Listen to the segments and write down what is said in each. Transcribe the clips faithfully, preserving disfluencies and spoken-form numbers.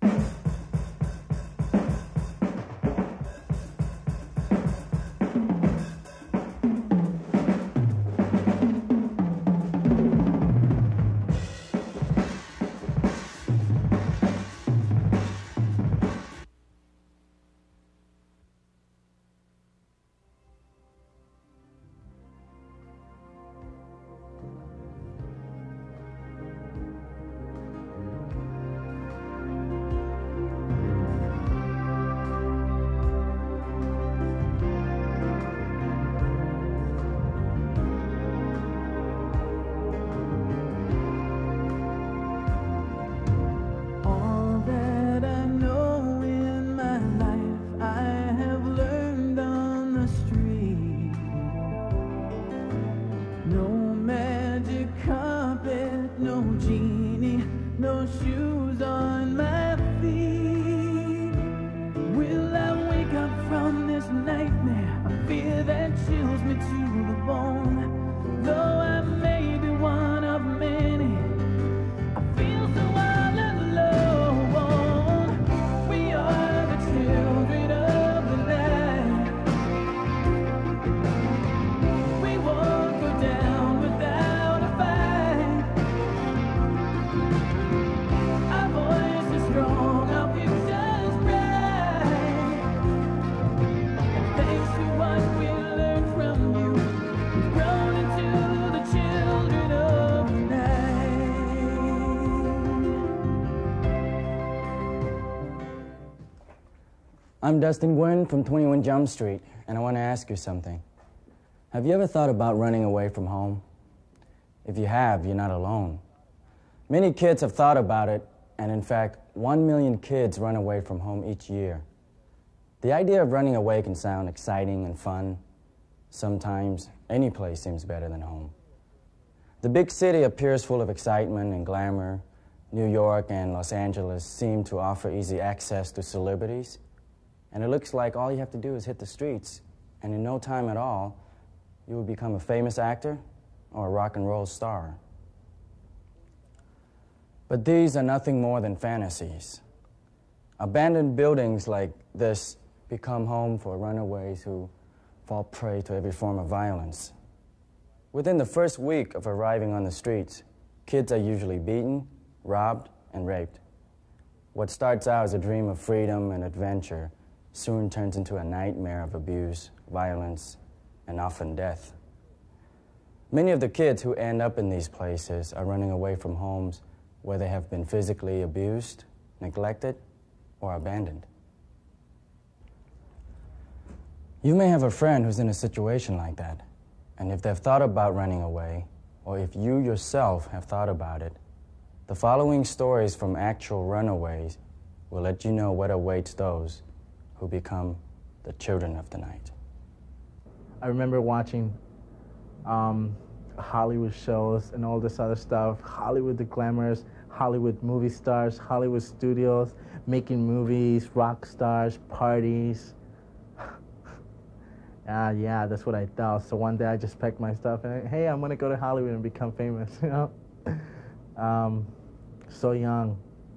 I'm Dustin Gwynn from twenty-one Jump Street, and I want to ask you something. Have you ever thought about running away from home? If you have, you're not alone. Many kids have thought about it, and in fact, one million kids run away from home each year. The idea of running away can sound exciting and fun. Sometimes, any place seems better than home. The big city appears full of excitement and glamour. New York and Los Angeles seem to offer easy access to celebrities. And it looks like all you have to do is hit the streets, and in no time at all, you will become a famous actor or a rock and roll star. But these are nothing more than fantasies. Abandoned buildings like this become home for runaways who fall prey to every form of violence. Within the first week of arriving on the streets, kids are usually beaten, robbed, and raped. What starts out as a dream of freedom and adventure soon turns into a nightmare of abuse, violence, and often death. Many of the kids who end up in these places are running away from homes where they have been physically abused, neglected, or abandoned. You may have a friend who's in a situation like that, and if they've thought about running away, or if you yourself have thought about it, the following stories from actual runaways will let you know what awaits those who become the children of the night. I remember watching um, Hollywood shows and all this other stuff, Hollywood the glamours, Hollywood movie stars, Hollywood studios, making movies, rock stars, parties. uh, yeah, that's what I thought. So one day I just packed my stuff and, hey, I'm gonna go to Hollywood and become famous, you know? um, so young.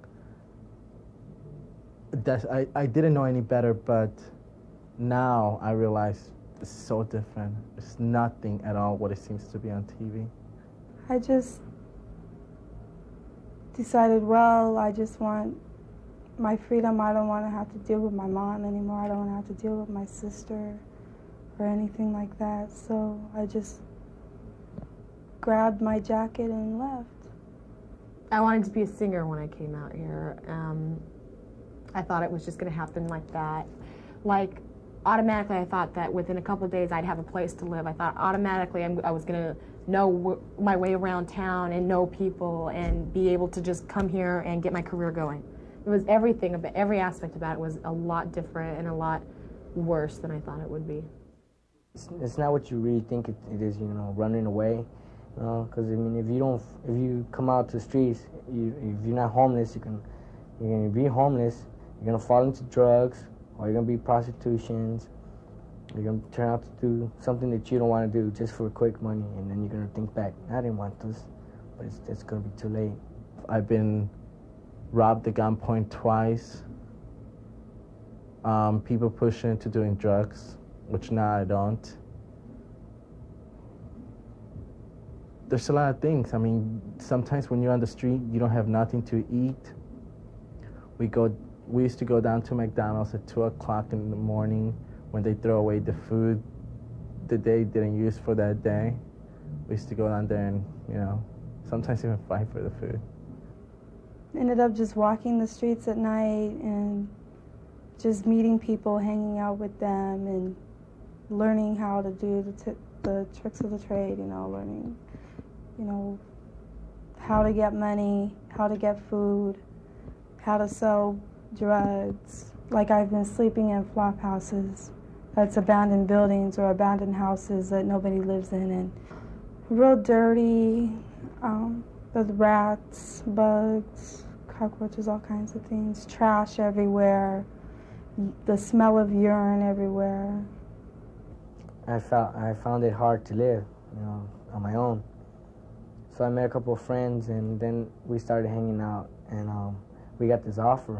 That's, I, I didn't know any better, but now I realize it's so different. It's nothing at all what it seems to be on T V. I just decided, well, I just want my freedom. I don't want to have to deal with my mom anymore. I don't want to have to deal with my sister or anything like that. So I just grabbed my jacket and left. I wanted to be a singer when I came out here. Um, I thought it was just going to happen like that. Like, automatically I thought that within a couple of days I'd have a place to live. I thought automatically I'm, I was going to know w my way around town and know people and be able to just come here and get my career going. It was everything, about every aspect about it was a lot different and a lot worse than I thought it would be. It's, it's not what you really think it, it is, you know, running away. You know, because I mean, if you don't, if you come out to the streets, you, if you're not homeless, you can, you're gonna be homeless. You're gonna fall into drugs, or you're gonna be prostitutions. You're gonna turn out to do something that you don't want to do just for quick money, and then you're gonna think back, I didn't want this, but it's, it's gonna be too late. I've been robbed at gunpoint twice. Um, people pushing into doing drugs, which now I don't. There's a lot of things. I mean, sometimes when you're on the street, you don't have nothing to eat. We go. We used to go down to McDonald's at two o'clock in the morning when they throw away the food that they didn't use for that day. We used to go down there and, you know, sometimes even fight for the food. Ended up just walking the streets at night and just meeting people, hanging out with them, and learning how to do the, t the tricks of the trade, you know, learning, you know, how to get money, how to get food, how to sell drugs. Like, I've been sleeping in flop houses. That's abandoned buildings or abandoned houses that nobody lives in, and real dirty, um, with rats, bugs, cockroaches, all kinds of things, trash everywhere, the smell of urine everywhere. I felt I found it hard to live, you know, on my own. So I met a couple of friends, and then we started hanging out, and um, we got this offer.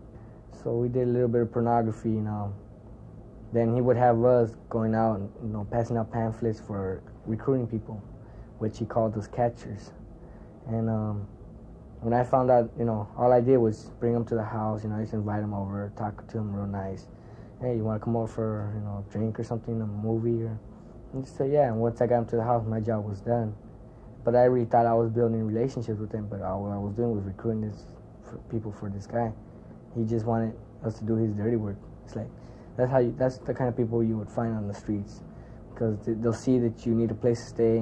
So we did a little bit of pornography, you know. Then he would have us going out and, you know, passing out pamphlets for recruiting people, which he called us catchers. And um, when I found out, you know, all I did was bring them to the house, you know, I just invite them over, talk to them real nice. Hey, you want to come over for, you know, a drink or something, a movie? Or, and just say, yeah. And once I got them to the house, my job was done. But I really thought I was building relationships with them, but all what I was doing was recruiting this for people for this guy. He just wanted us to do his dirty work. It's like, that's how you, that's the kind of people you would find on the streets, because they'll see that you need a place to stay.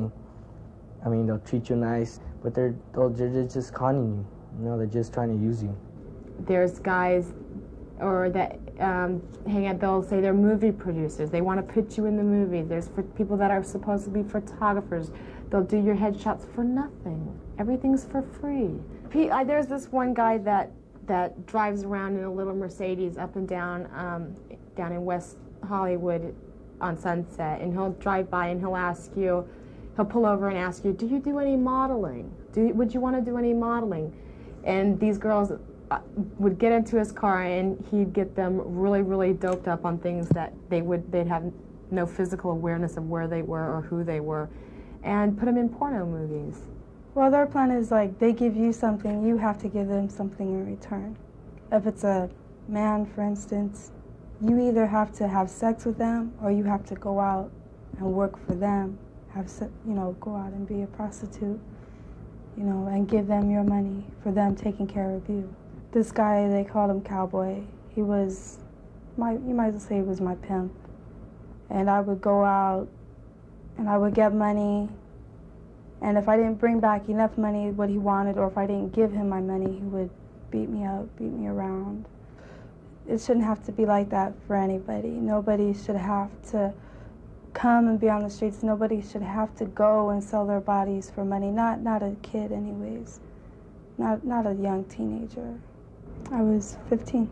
I mean, they'll treat you nice, but they're they're just conning you. You know, they're just trying to use you. There's guys, or that um, hang out. They'll say they're movie producers. They want to put you in the movie. There's for people that are supposed to be photographers. They'll do your headshots for nothing. Everything's for free. He, I, there's this one guy that that drives around in a little Mercedes up and down um, down in West Hollywood on Sunset, and he'll drive by and he'll ask you, he'll pull over and ask you, do you do any modeling? Do you, would you want to do any modeling? And these girls uh, would get into his car, and he'd get them really, really doped up on things that they would, they'd have no physical awareness of where they were or who they were, and put them in porno movies. Well, their plan is like, they give you something, you have to give them something in return. If it's a man, for instance, you either have to have sex with them, or you have to go out and work for them, have, you know, go out and be a prostitute, you know, and give them your money for them taking care of you. This guy, they called him Cowboy. He was, my, you might as well say he was my pimp. And I would go out and I would get money, and if I didn't bring back enough money, what he wanted, or if I didn't give him my money, he would beat me up, beat me around. It shouldn't have to be like that for anybody. Nobody should have to come and be on the streets. Nobody should have to go and sell their bodies for money. Not, not a kid anyways. Not, not a young teenager. I was fifteen.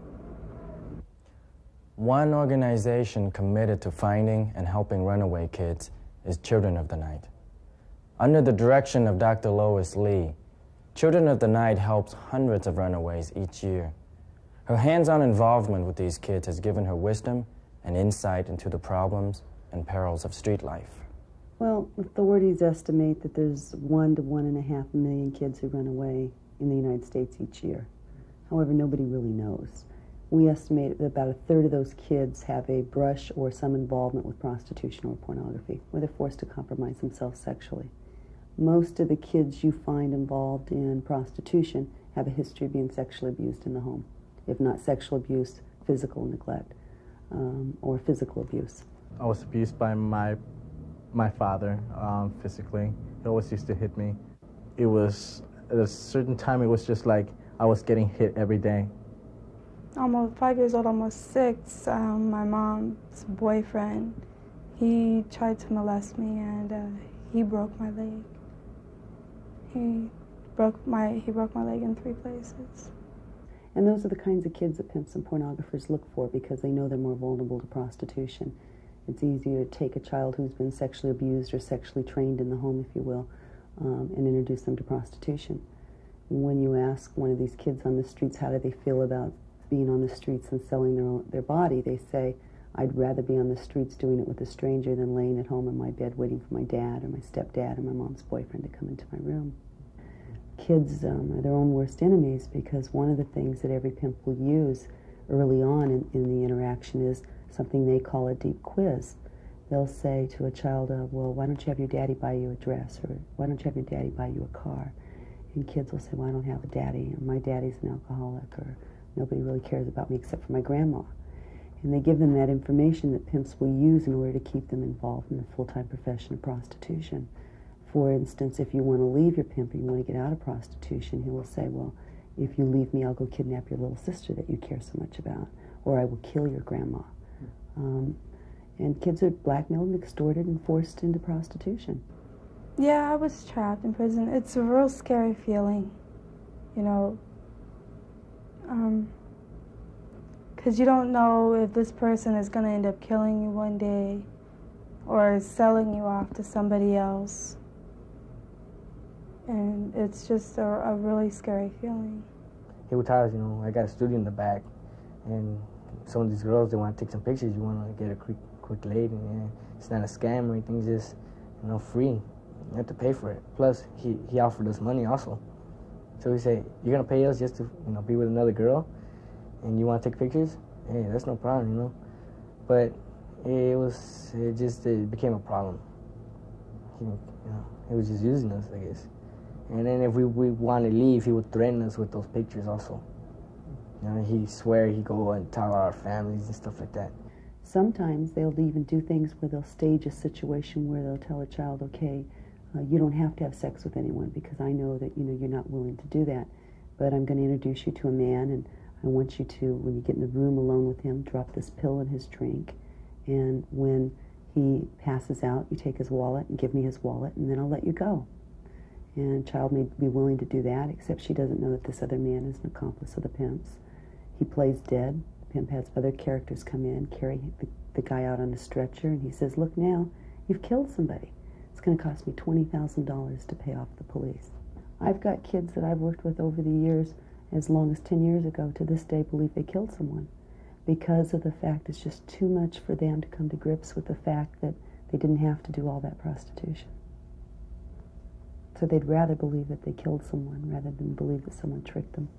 One organization committed to finding and helping runaway kids is Children of the Night. Under the direction of Doctor Lois Lee, Children of the Night helps hundreds of runaways each year. Her hands-on involvement with these kids has given her wisdom and insight into the problems and perils of street life. Well, authorities estimate that there's one to one and a half million kids who run away in the United States each year. However, nobody really knows. We estimate that about a third of those kids have a brush or some involvement with prostitution or pornography, where they're forced to compromise themselves sexually. Most of the kids you find involved in prostitution have a history of being sexually abused in the home. If not sexual abuse, physical neglect, um, or physical abuse. I was abused by my my father um, physically. He always used to hit me. It was, at a certain time, it was just like I was getting hit every day. Almost five years old, almost six, um, my mom's boyfriend, he tried to molest me, and uh, he broke my leg. He broke my, he broke my leg in three places. And those are the kinds of kids that pimps and pornographers look for, because they know they're more vulnerable to prostitution. It's easier to take a child who's been sexually abused or sexually trained in the home, if you will, um, and introduce them to prostitution. When you ask one of these kids on the streets how do they feel about being on the streets and selling their, own, their body, they say, I'd rather be on the streets doing it with a stranger than laying at home in my bed waiting for my dad or my stepdad or my mom's boyfriend to come into my room. Kids um, are their own worst enemies because one of the things that every pimp will use early on in, in the interaction is something they call a deep quiz. They'll say to a child, uh, well, why don't you have your daddy buy you a dress, or why don't you have your daddy buy you a car? And kids will say, well, I don't have a daddy, or my daddy's an alcoholic, or nobody really cares about me except for my grandma. And they give them that information that pimps will use in order to keep them involved in the full-time profession of prostitution. For instance, if you want to leave your pimp and you want to get out of prostitution, he will say, well, if you leave me, I'll go kidnap your little sister that you care so much about, or I will kill your grandma. Um, and kids are blackmailed and extorted and forced into prostitution. Yeah, I was trapped in prison. It's a real scary feeling, you know, um, because you don't know if this person is going to end up killing you one day or selling you off to somebody else. And it's just a, a really scary feeling. He would tell us, you know, I got a studio in the back, and some of these girls, they want to take some pictures. You want to get a quick, quick lady, and it's not a scam or anything. It's just, you know, free. You have to pay for it. Plus, he, he offered us money also. So he said, you're going to pay us just to, you know, be with another girl, and you want to take pictures? Hey, that's no problem, you know. But it was, it just, it became a problem. He, you know, he was just using us, I guess. And then if we, we want to leave, he would threaten us with those pictures also. You know, he'd swear he'd go and tell our families and stuff like that. Sometimes they'll even do things where they'll stage a situation where they'll tell a child, okay, uh, you don't have to have sex with anyone because I know that, you know, you're not willing to do that. But I'm going to introduce you to a man, and I want you to, when you get in the room alone with him, drop this pill in his drink. And when he passes out, you take his wallet and give me his wallet, and then I'll let you go. And a child may be willing to do that, except she doesn't know that this other man is an accomplice of the pimp's. He plays dead. The pimp has other characters come in, carry the, the guy out on a stretcher, and he says, look now, you've killed somebody. It's going to cost me twenty thousand dollars to pay off the police. I've got kids that I've worked with over the years, as long as ten years ago, to this day believe they killed someone because of the fact it's just too much for them to come to grips with the fact that they didn't have to do all that prostitution. So they'd rather believe that they killed someone rather than believe that someone tricked them.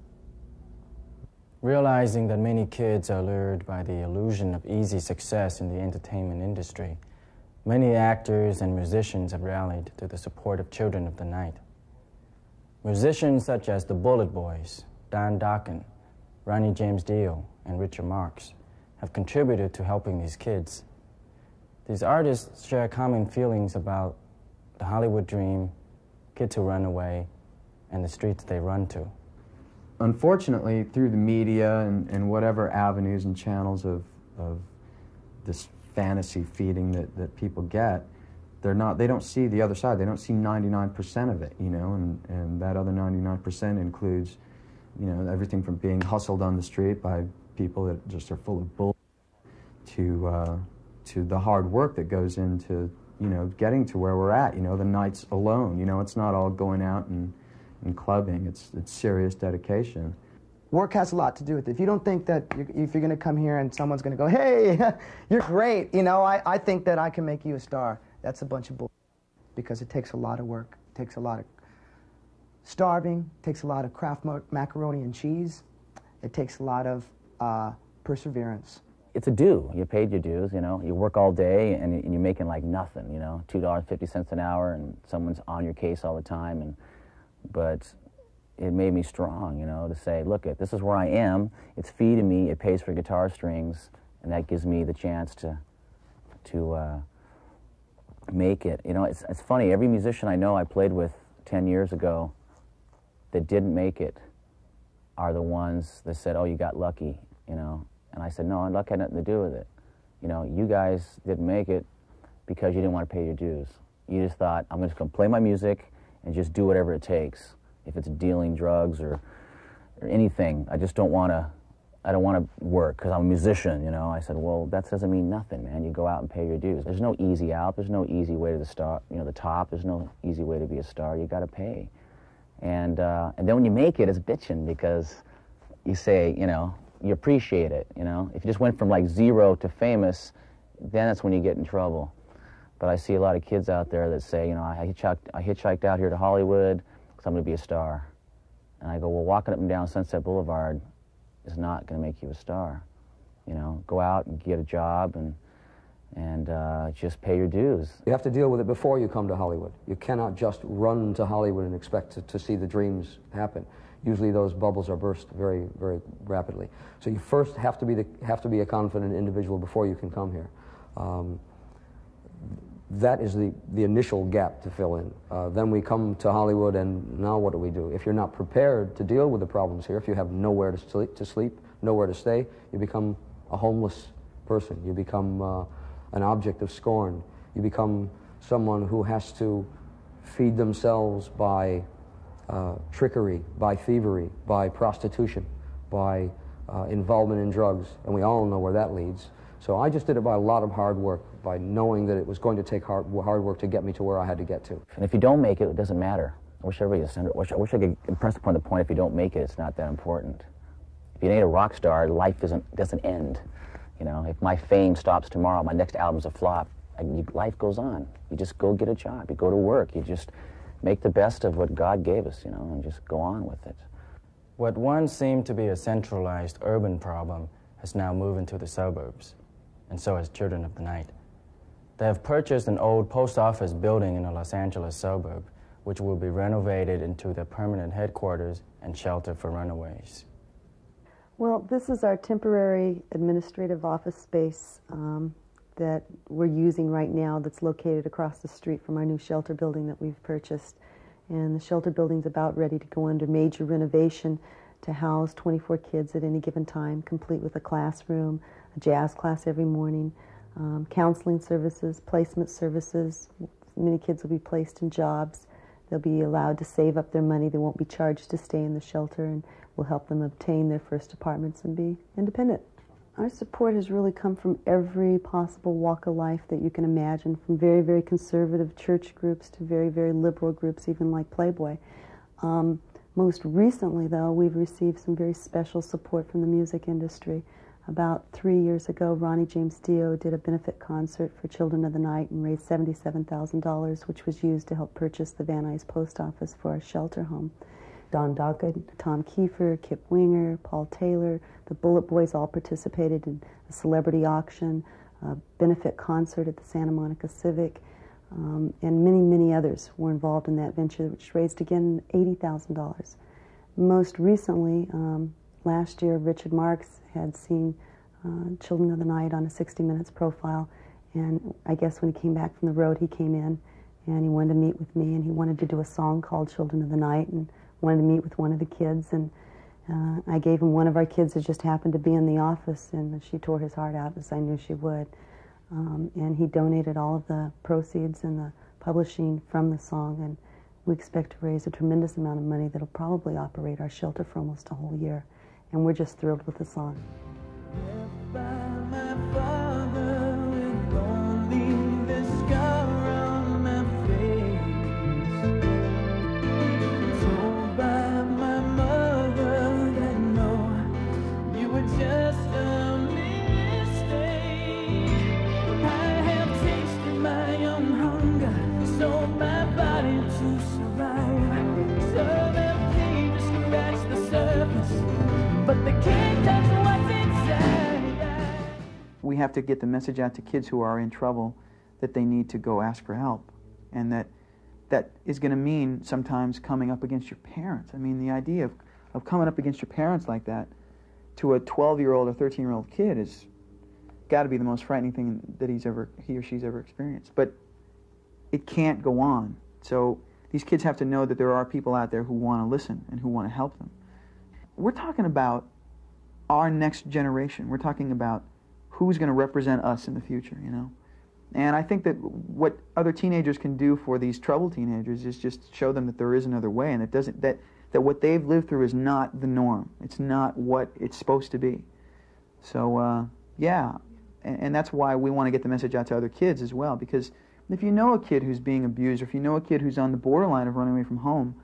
Realizing that many kids are lured by the illusion of easy success in the entertainment industry, many actors and musicians have rallied to the support of Children of the Night. Musicians such as the Bullet Boys, Don Dokken, Ronnie James Dio, and Richard Marx have contributed to helping these kids. These artists share common feelings about the Hollywood dream, kids who run away, and the streets they run to. Unfortunately, through the media and, and whatever avenues and channels of, of this fantasy feeding that, that people get, they're not, they don't see the other side. They don't see ninety-nine percent of it, you know, and, and that other ninety-nine percent includes, you know, everything from being hustled on the street by people that just are full of bull to, uh, to the hard work that goes into, you know, getting to where we're at, you know, the nights alone. You know, it's not all going out and, and clubbing. It's, it's serious dedication. Work has a lot to do with it. If you don't think that you're, if you're going to come here and someone's going to go, hey, you're great, you know, I, I think that I can make you a star, that's a bunch of bull. Because it takes a lot of work. It takes a lot of starving. It takes a lot of Kraft macaroni and cheese. It takes a lot of uh, perseverance. It's a due. You paid your dues, you know. You work all day and you're making like nothing, you know, two dollars and fifty cents an hour, and someone's on your case all the time. And but it made me strong, you know, to say, look, it, this is where I am. It's feeding me. It pays for guitar strings, and that gives me the chance to to uh, make it. You know, it's it's funny. Every musician I know I played with ten years ago that didn't make it are the ones that said, "Oh, you got lucky," you know. And I said, no, luck had nothing to do with it. You know, you guys didn't make it because you didn't want to pay your dues. You just thought, I'm just going to play my music and just do whatever it takes. If it's dealing drugs or, or anything, I just don't want to, I don't want to work because I'm a musician, you know. I said, well, that doesn't mean nothing, man. You go out and pay your dues. There's no easy out. There's no easy way to the star, you know, the top. There's no easy way to be a star. You got to pay. And, uh, and then when you make it, it's bitching because you say, you know, you appreciate it, you know. If you just went from like zero to famous, then that's when you get in trouble. But I see a lot of kids out there that say, you know, I hitchhiked, I hitchhiked out here to Hollywood because I'm going to be a star. And I go, well, walking up and down Sunset Boulevard is not going to make you a star. You know, go out and get a job and, and uh, just pay your dues. You have to deal with it before you come to Hollywood. You cannot just run to Hollywood and expect to, to see the dreams happen. Usually those bubbles are burst very, very rapidly. So you first have to be, the, have to be a confident individual before you can come here. Um, that is the, the initial gap to fill in. Uh, then we come to Hollywood, and now what do we do? If you're not prepared to deal with the problems here, if you have nowhere to sleep, to sleep nowhere to stay, you become a homeless person. You become uh, an object of scorn. You become someone who has to feed themselves by uh, trickery, by thievery, by prostitution, by uh, involvement in drugs, and we all know where that leads. So I just did it by a lot of hard work, by knowing that it was going to take hard, hard work to get me to where I had to get to. And if you don't make it, it doesn't matter. I wish everybody was, I wish, I wish I could impress upon the point, if you don't make it, it's not that important. If you ain't a rock star, life doesn't, doesn't end. You know, if my fame stops tomorrow, my next album's a flop, and you, life goes on. You just go get a job, you go to work, you just make the best of what God gave us, you know, and just go on with it. What once seemed to be a centralized urban problem has now moved into the suburbs, and so has Children of the Night. They have purchased an old post office building in a Los Angeles suburb, which will be renovated into their permanent headquarters and shelter for runaways. Well, this is our temporary administrative office space um, that we're using right now, that's located across the street from our new shelter building that we've purchased. And the shelter building's about ready to go under major renovation to house twenty-four kids at any given time, complete with a classroom, a jazz class every morning, um, counseling services, placement services. Many kids will be placed in jobs. They'll be allowed to save up their money. They won't be charged to stay in the shelter, and we'll help them obtain their first apartments and be independent. Our support has really come from every possible walk of life that you can imagine, from very, very conservative church groups to very, very liberal groups, even like Playboy. Um, most recently, though, we've received some very special support from the music industry. About three years ago, Ronnie James Dio did a benefit concert for Children of the Night and raised seventy-seven thousand dollars, which was used to help purchase the Van Nuys Post Office for our shelter home. Don Duncan, Tom Kiefer, Kip Winger, Paul Taylor, the Bullet Boys all participated in a celebrity auction, a benefit concert at the Santa Monica Civic, um, and many, many others were involved in that venture, which raised, again, eighty thousand dollars. Most recently, um, last year, Richard Marx had seen uh, Children of the Night on a sixty minutes profile, and I guess when he came back from the road, he came in, and he wanted to meet with me, and he wanted to do a song called Children of the Night, and wanted to meet with one of the kids, and uh, I gave him one of our kids that just happened to be in the office, and she tore his heart out, as I knew she would. Um, and he donated all of the proceeds and the publishing from the song, and we expect to raise a tremendous amount of money that'll probably operate our shelter for almost a whole year, and we're just thrilled with the song. We have to get the message out to kids who are in trouble that they need to go ask for help, and that that is going to mean sometimes coming up against your parents. I mean, the idea of, of coming up against your parents like that to a twelve-year-old or thirteen-year-old kid is got to be the most frightening thing that he's ever he or she's ever experienced. But it can't go on. So these kids have to know that there are people out there who want to listen and who want to help them. We're talking about our next generation. We're talking about who's going to represent us in the future, you know? And I think that what other teenagers can do for these troubled teenagers is just show them that there is another way, and it doesn't, that, that what they've lived through is not the norm. It's not what it's supposed to be. So, uh, yeah, and, and that's why we want to get the message out to other kids as well, because if you know a kid who's being abused, or if you know a kid who's on the borderline of running away from home,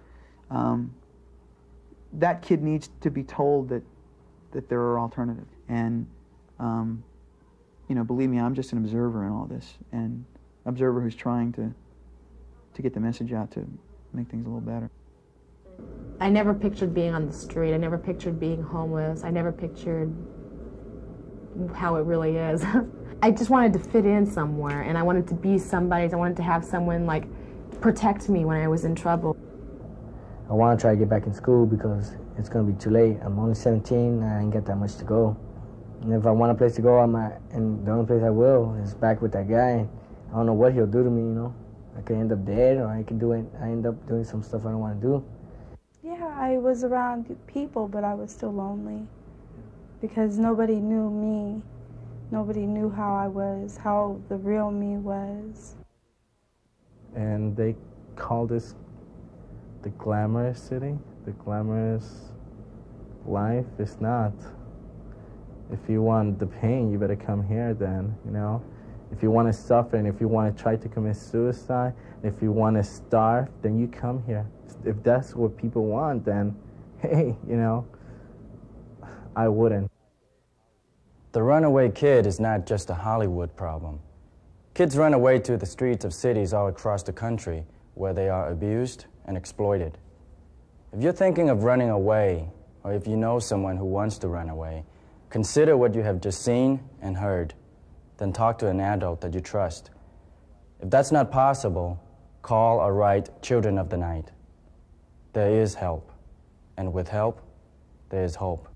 um, that kid needs to be told that that there are alternatives. And um, you know, believe me, I'm just an observer in all this, and observer who's trying to to get the message out to make things a little better. I never pictured being on the street. I never pictured being homeless. I never pictured how it really is. I just wanted to fit in somewhere, and I wanted to be somebody. I wanted to have someone like protect me when I was in trouble. I want to try to get back in school because it's going to be too late. I'm only seventeen, and I ain't got that much to go. And if I want a place to go, I might, and the only place I will is back with that guy. I don't know what he'll do to me, you know. I could end up dead, or I could do it. I end up doing some stuff I don't want to do. Yeah, I was around people, but I was still lonely because nobody knew me. Nobody knew how I was, how the real me was. And they call this the glamorous city, the glamorous life. It's not. If you want the pain, you better come here then, you know. If you want to suffer and if you want to try to commit suicide, if you want to starve, then you come here. If that's what people want, then, hey, you know, I wouldn't. The runaway kid is not just a Hollywood problem. Kids run away to the streets of cities all across the country where they are abused and exploited. If you're thinking of running away, or if you know someone who wants to run away, consider what you have just seen and heard. Then talk to an adult that you trust. If that's not possible, call or write Children of the Night. There is help, and with help, there is hope.